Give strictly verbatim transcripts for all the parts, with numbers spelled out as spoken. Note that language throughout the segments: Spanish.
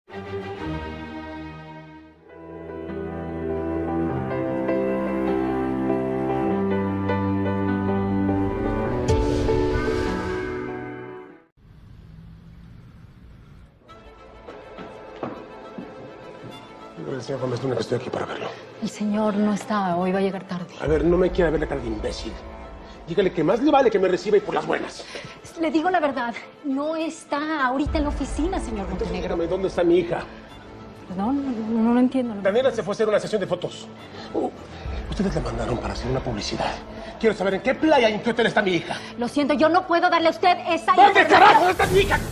Señor Gómez, no, que estoy aquí para verlo. El señor no está, hoy va a llegar tarde. A ver, no me quiera ver la cara de imbécil. Dígale que más le vale que me reciba y por las buenas. Le digo la verdad, no está ahorita en la oficina, señor Montenegro. Dígame, ¿dónde está mi hija? Perdón, no, no lo entiendo. No. Daniela se fue a hacer una sesión de fotos. Uh, ustedes la mandaron para hacer una publicidad. Quiero saber en qué playa y en qué hotel está mi hija. Lo siento, yo no puedo darle a usted esa... ¿Dónde carajo está mi hija?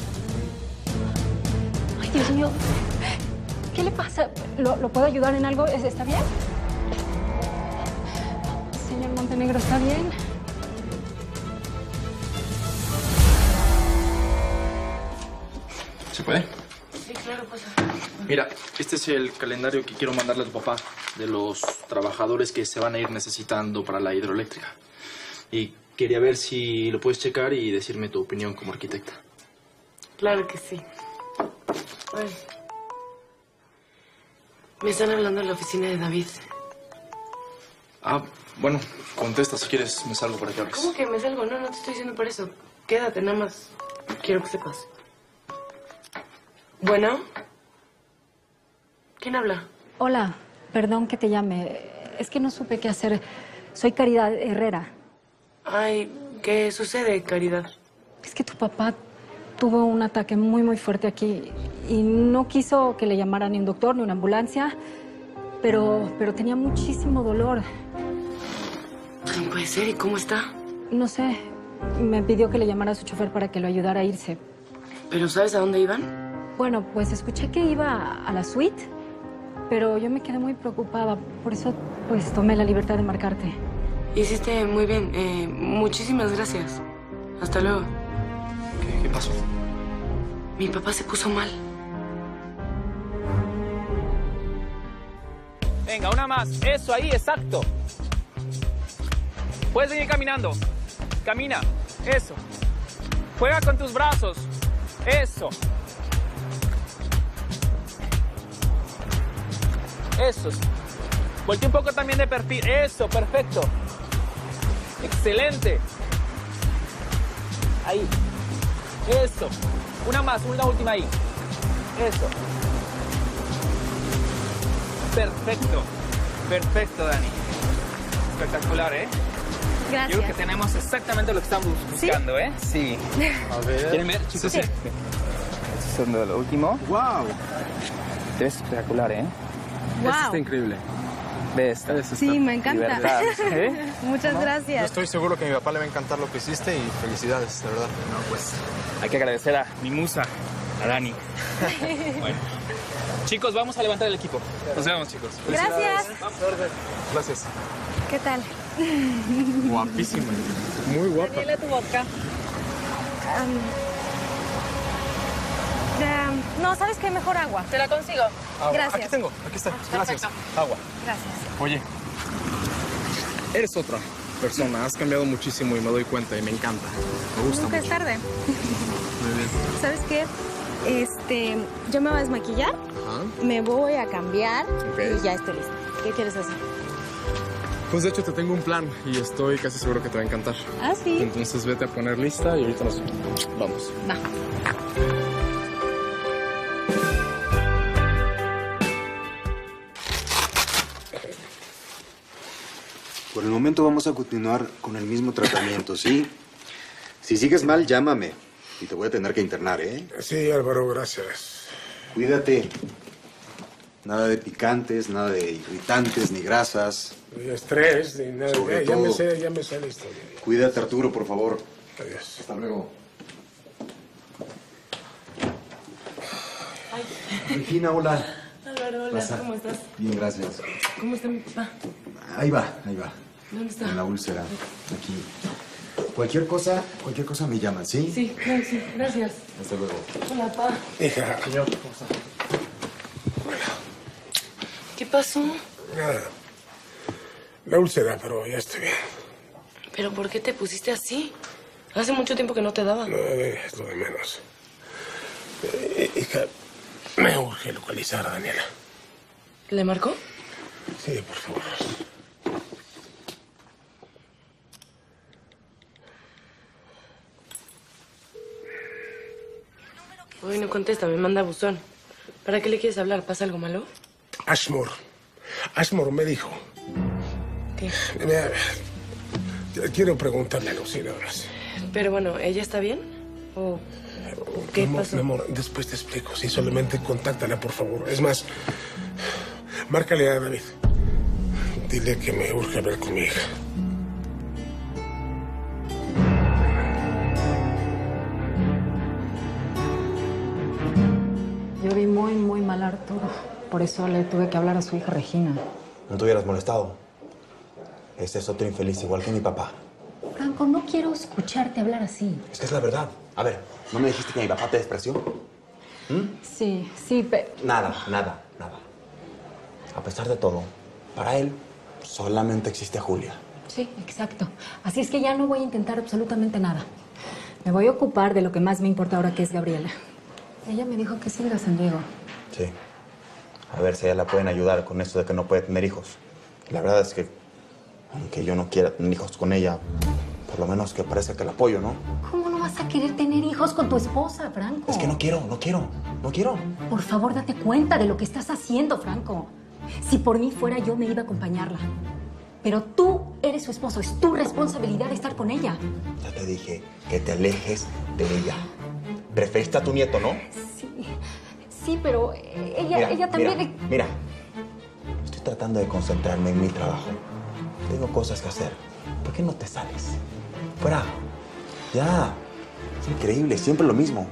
Ay, Dios mío. ¿Qué le pasa? ¿Lo, ¿Lo puedo ayudar en algo? ¿Está bien? Señor Montenegro, ¿está bien? ¿Se puede? Sí, claro, pasa. Mira, este es el calendario que quiero mandarle a tu papá de los trabajadores que se van a ir necesitando para la hidroeléctrica. Y quería ver si lo puedes checar y decirme tu opinión como arquitecta. Claro que sí. Ay. Me están hablando en la oficina de David. Ah, bueno, contesta si quieres, me salgo para que hables. ¿Cómo que me salgo? No, no te estoy diciendo por eso. Quédate, nada más. Quiero que sepas. Bueno. ¿Quién habla? Hola, perdón que te llame. Es que no supe qué hacer. Soy Caridad Herrera. Ay, ¿qué sucede, Caridad? Es que tu papá tuvo un ataque muy, muy fuerte aquí y no quiso que le llamaran ni un doctor ni una ambulancia, pero, pero tenía muchísimo dolor. No puede ser, ¿y cómo está? No sé, me pidió que le llamara a su chofer para que lo ayudara a irse. ¿Pero sabes a dónde iban? Bueno, pues escuché que iba a la suite, pero yo me quedé muy preocupada, por eso pues tomé la libertad de marcarte. Hiciste muy bien, eh, muchísimas gracias. Hasta luego. ¿Qué, qué pasó? Mi papá se puso mal. Venga, una más. Eso, ahí, exacto. Puedes venir caminando. Camina. Eso. Juega con tus brazos. Eso. Eso. Voltea un poco también de perfil. Eso, perfecto. Excelente. Ahí. Eso. Una más, una última ahí. Eso. Perfecto. Perfecto, Dani. Espectacular, ¿eh? Gracias. Yo creo que tenemos exactamente lo que estamos buscando, ¿eh? Sí. A ver. ¿Quieren ver, chicos? Sí. Esto es lo último. ¡Wow! Te ves espectacular, ¿eh? Wow. Esto está increíble. Ve esta. Esto Sí, está- me encanta. De verdad, ¿eh? Muchas Yo gracias. estoy seguro que a mi papá le va a encantar lo que hiciste y felicidades, de verdad. No, pues hay que agradecer a mi musa, a Dani. Bueno. Chicos, vamos a levantar el equipo. Nos vemos, chicos. Gracias. Gracias. ¿Qué tal? Guapísima. Muy guapa. Daniela, tu vodka. Um, um, no, ¿sabes qué? Mejor agua. Te la consigo. Agua. Gracias. Aquí tengo, aquí está. Gracias. Agua. Gracias. Oye, eres otra persona. Has cambiado muchísimo y me doy cuenta y me encanta. Me gusta Nunca es mucho. tarde. Muy bien. ¿Sabes qué? Este, yo me voy a desmaquillar, Ajá. me voy a cambiar Ok. y ya estoy lista. ¿Qué quieres hacer? Pues de hecho te tengo un plan y estoy casi seguro que te va a encantar. Ah, sí. Entonces vete a poner lista y ahorita nos vamos. Va. Por el momento vamos a continuar con el mismo tratamiento, ¿sí? Si sigues mal, llámame. Y te voy a tener que internar, ¿eh? Sí, Álvaro, gracias. Cuídate. Nada de picantes, nada de irritantes, ni grasas. Ni estrés, ni nada. Sobre Ya, ya me todo. sé, ya me sé la historia. Cuídate, Arturo, por favor. Adiós. Hasta luego. Ay. Regina, hola. Álvaro, hola, Pasa. ¿cómo estás? Bien, gracias. ¿Cómo está mi papá? Ahí va, ahí va. ¿Dónde está? En la úlcera. Aquí. Cualquier cosa, cualquier cosa me llaman, ¿sí? Sí, claro, sí, gracias. Hasta luego. Hola, papá. Hija. Señor, ¿cómo está? ¿Qué pasó? Nada. La úlcera, pero ya estoy bien. ¿Pero por qué te pusiste así? Hace mucho tiempo que no te daba. No, es lo de menos. Eh, hija, Me urge localizar a Daniela. ¿Le marcó? Sí, por favor. Hoy no contesta, me manda buzón. ¿Para qué le quieres hablar? ¿Pasa algo malo? Ashmore. Ashmore me dijo. ¿Qué? Me- Quiero preguntarle algo, sí, nada más. Pero bueno, ¿ella está bien? ¿O qué Mi amor, pasó? mi amor, después te explico. Sí, solamente contáctala, por favor. Es más, márcale a David. Dile que me urge hablar con mi hija. Yo vi muy, muy mal a Arturo. Por eso le tuve que hablar a su hija Regina. No te hubieras molestado. Este es otro infeliz, igual que mi papá. Franco, no quiero escucharte hablar así. Es que es la verdad. A ver, ¿no me dijiste que mi papá te despreció? ¿Mm? Sí, sí, pero... Nada, nada, nada. A pesar de todo, para él solamente existe Julia. Sí, exacto. Así es que ya no voy a intentar absolutamente nada. Me voy a ocupar de lo que más me importa ahora, que es Gabriela. Ella me dijo que siga a San Diego. Sí. A ver si a ella la pueden ayudar con esto de que no puede tener hijos. La verdad es que, aunque yo no quiera tener hijos con ella, por lo menos que parezca que la apoyo, ¿no? ¿Cómo no vas a querer tener hijos con tu esposa, Franco? Es que no quiero, no quiero, no quiero. Por favor, date cuenta de lo que estás haciendo, Franco. Si por mí fuera, yo me iba a acompañarla. Pero tú eres su esposo, es tu responsabilidad estar con ella. Ya te dije que te alejes de ella. Preferiste a tu nieto, ¿no? Sí, sí, pero ella, Mira, ella también... Mira, mira, estoy tratando de concentrarme en mi trabajo. Tengo cosas que hacer. ¿Por qué no te sales? Fuera. Ya. Es increíble, siempre lo mismo.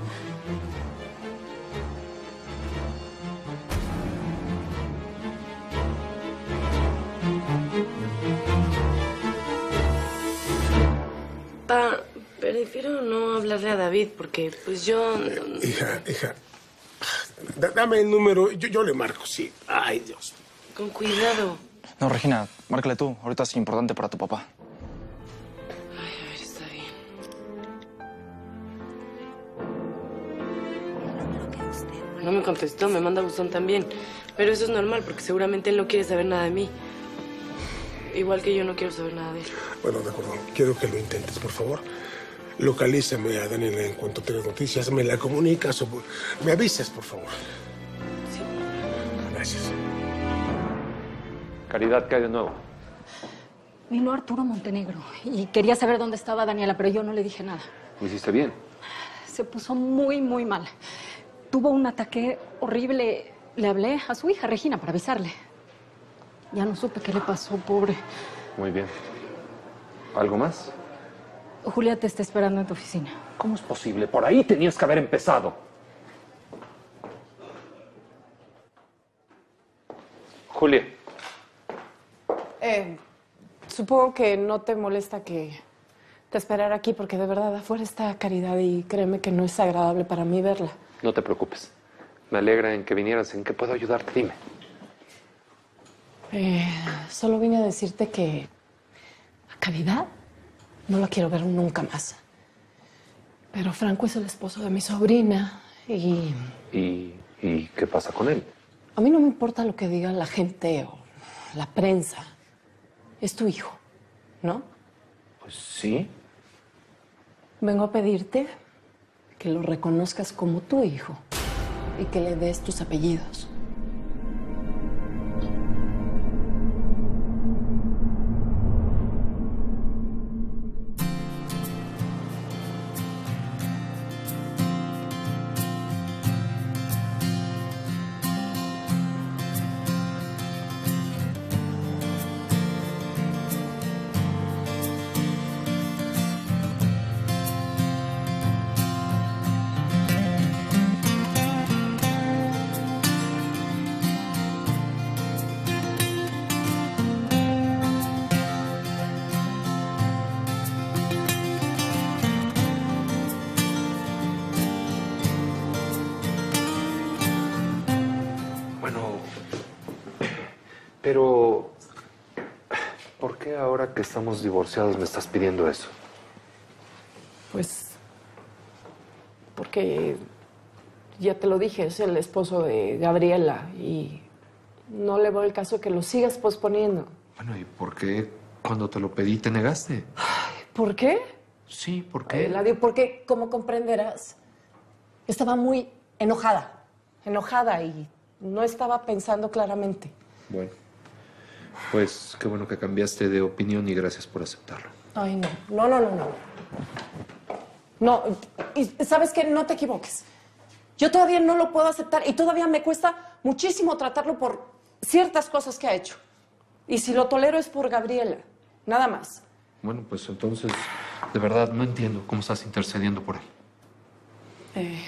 Pa, prefiero no hablarle a David porque, pues yo... Hija, hija. da- Dame el número. Yo, yo le marco, sí. Ay, Dios. Con cuidado. No, Regina, márcale tú. Ahorita es importante para tu papá. Ay, a ver, está bien. No me contestó, me manda buzón también. Pero eso es normal porque seguramente él no quiere saber nada de mí. Igual que yo no quiero saber nada de él. Bueno, de acuerdo. Quiero que lo intentes, por favor. Localízame a Daniela en cuanto tengas noticias. Me la comunicas o me avisas, por favor. Sí. Gracias. Caridad, ¿qué hay de nuevo? Vino Arturo Montenegro y quería saber dónde estaba Daniela, pero yo no le dije nada. ¿Lo hiciste bien? Se puso muy, muy mal. Tuvo un ataque horrible. Le hablé a su hija, Regina, para avisarle. Ya no supe qué le pasó, pobre. Muy bien. ¿Algo más? Julia te está esperando en tu oficina. ¿Cómo es posible? Por ahí tenías que haber empezado. Julia. Eh, supongo que no te molesta que te esperara aquí porque de verdad afuera está Caridad y créeme que no es agradable para mí verla. No te preocupes. Me alegra en que vinieras. ¿En qué puedo ayudarte? Dime. Eh, solo vine a decirte que a Caridad no la quiero ver nunca más. Pero Franco es el esposo de mi sobrina y... ¿Y, y qué pasa con él? A mí no me importa lo que diga la gente o la prensa. Es tu hijo, ¿no? Pues sí. Vengo a pedirte que lo reconozcas como tu hijo y que le des tus apellidos. Pero, ¿por qué ahora que estamos divorciados me estás pidiendo eso? Pues porque ya te lo dije, es el esposo de Gabriela y no le veo el caso que lo sigas posponiendo. Bueno, ¿y por qué cuando te lo pedí te negaste? ¿Por qué? Sí, ¿por qué? Eladio, porque, como comprenderás, estaba muy enojada, enojada y no estaba pensando claramente. Bueno, pues qué bueno que cambiaste de opinión y gracias por aceptarlo. Ay, no, no, no, no, no. No, y ¿sabes qué? No te equivoques. Yo todavía no lo puedo aceptar y todavía me cuesta muchísimo tratarlo por ciertas cosas que ha hecho. Y si lo tolero es por Gabriela, nada más. Bueno, pues entonces, de verdad, no entiendo cómo estás intercediendo por él. Eh,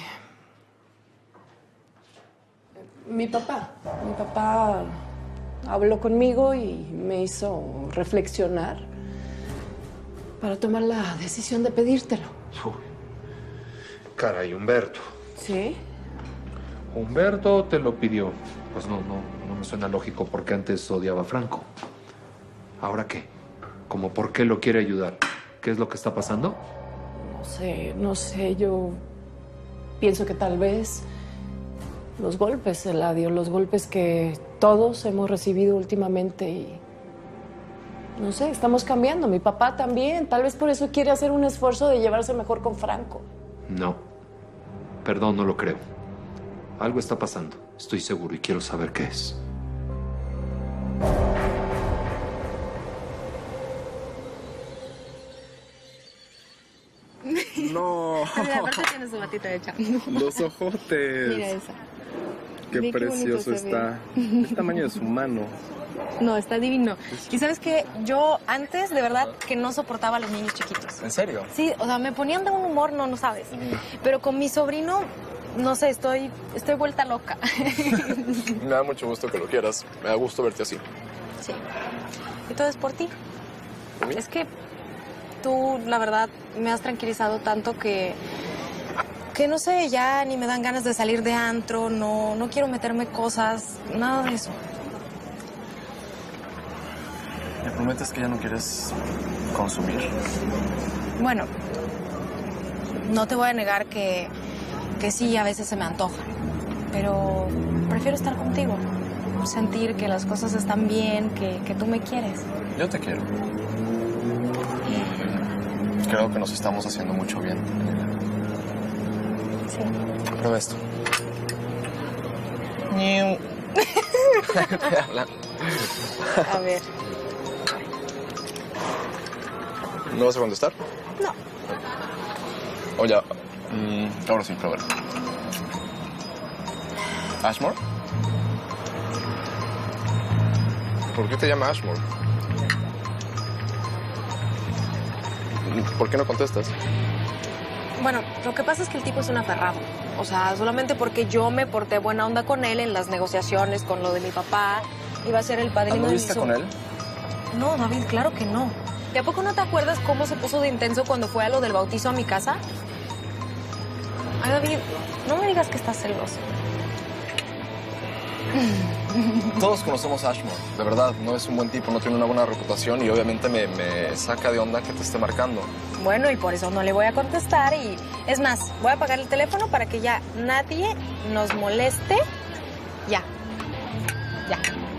mi papá, mi papá habló conmigo y me hizo reflexionar para tomar la decisión de pedírtelo. Uy. Caray, Humberto. ¿Sí? Humberto te lo pidió. Pues no, no, no me suena lógico porque antes odiaba a Franco. ¿Ahora qué? ¿Cómo por qué lo quiere ayudar? ¿Qué es lo que está pasando? No sé, no sé, yo pienso que tal vez los golpes, Eladio, los golpes que todos hemos recibido últimamente y no sé, estamos cambiando. Mi papá también, tal vez por eso quiere hacer un esfuerzo de llevarse mejor con Franco. No, perdón, no lo creo. Algo está pasando, estoy seguro y quiero saber qué es. No. Mira, aparte tiene su batita de champo. Los ojotes. Mira esa. Qué Mira qué precioso bonito se está. ve. El tamaño de su mano. No, está divino. Y sabes que yo antes de verdad que no soportaba a los niños chiquitos. ¿En serio? Sí, o sea, me ponían de un humor, no, no sabes. Pero con mi sobrino, no sé, estoy, estoy vuelta loca. Me da mucho gusto que lo quieras. Me da gusto verte así. Sí. Y todo es por ti. ¿Por mí? Es que tú, la verdad, me has tranquilizado tanto que... Que no sé, ya ni me dan ganas de salir de antro, no, no quiero meterme cosas, nada de eso. ¿Me prometes que ya no quieres consumir? Bueno, no te voy a negar que, que sí, a veces se me antoja, pero prefiero estar contigo, sentir que las cosas están bien, que, que tú me quieres. Yo te quiero. Y creo que nos estamos haciendo mucho bien. Sí. Prueba esto. A ver. ¿No vas a contestar? No. Oye, mm, ahora sí, pruébalo. ¿Ashmore? ¿Por qué te llama Ashmore? ¿Por qué no contestas? Bueno, lo que pasa es que el tipo es un aferrado. O sea, solamente porque yo me porté buena onda con él en las negociaciones con lo de mi papá, iba a ser el padrino de mi ¿Anduviste con él? No, David, claro que no. ¿De a poco no te acuerdas cómo se puso de intenso cuando fue a lo del bautizo a mi casa? Ay, David, no me digas que estás celoso. Todos conocemos a Ashmore, de verdad, no es un buen tipo, no tiene una buena reputación y obviamente me, me saca de onda que te esté marcando. Bueno, y por eso no le voy a contestar y... Es más, voy a apagar el teléfono para que ya nadie nos moleste. Ya. Ya.